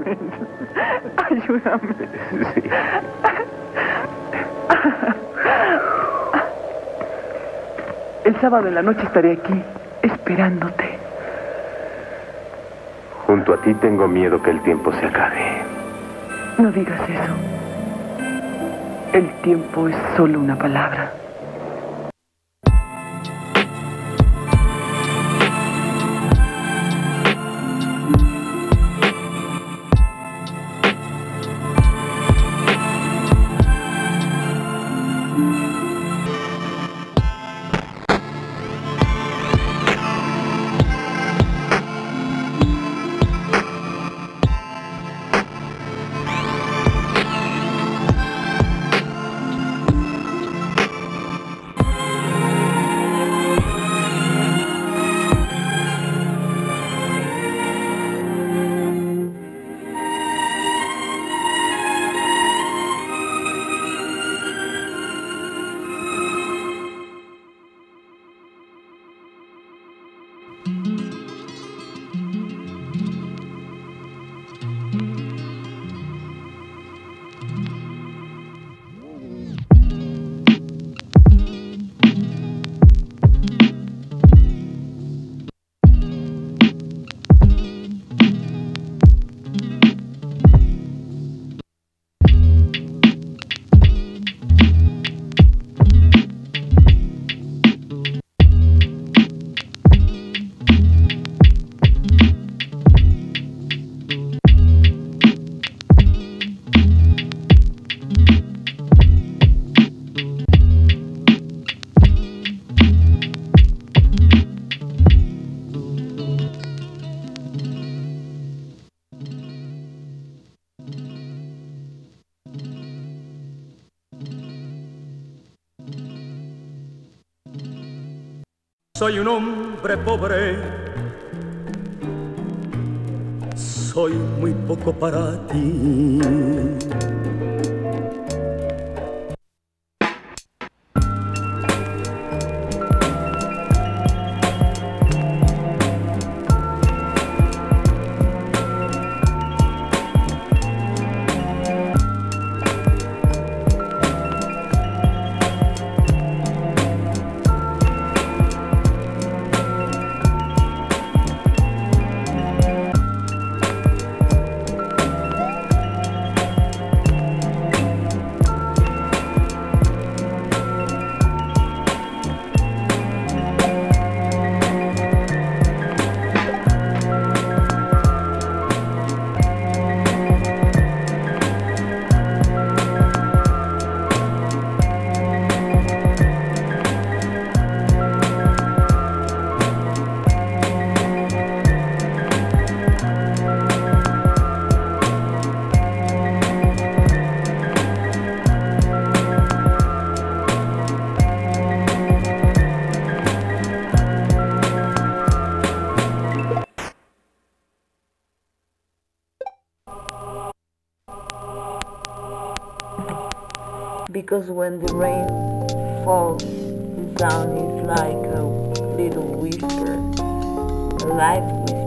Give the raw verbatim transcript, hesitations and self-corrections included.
Ayúdame. Sí. El sábado en la noche estaré aquí, esperándote. Junto a ti tengo miedo que el tiempo se acabe. No digas eso. El tiempo es solo una palabra. Soy un hombre pobre, soy muy poco para ti. Because when the rain falls, the sound is like a little whisper, a light whisper.